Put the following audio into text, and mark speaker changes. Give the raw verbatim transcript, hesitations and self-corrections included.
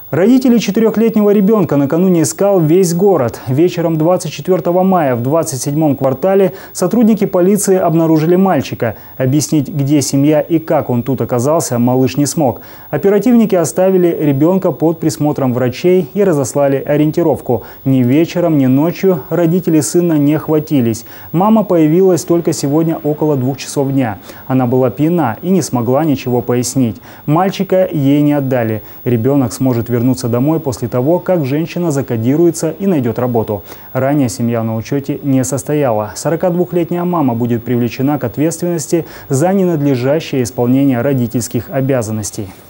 Speaker 1: Родители четырехлетнего ребенка накануне искал весь город. Вечером двадцать четвёртого мая в двадцать седьмом квартале сотрудники полиции обнаружили мальчика. Объяснить, где семья и как он тут оказался, малыш не смог. Оперативники оставили ребенка под присмотром врачей и разослали ориентировку. Ни вечером, ни ночью родители сына не хватились. Мама появилась только сегодня около двух часов дня. Она была пьяна и не смогла ничего пояснить. Мальчика ей не отдали. Ребенок сможет вернуться вернуться домой после того, как женщина закодируется и найдет работу. Ранее семья на учете не состояла. сорокадвухлетняя мама будет привлечена к ответственности за ненадлежащее исполнение родительских обязанностей.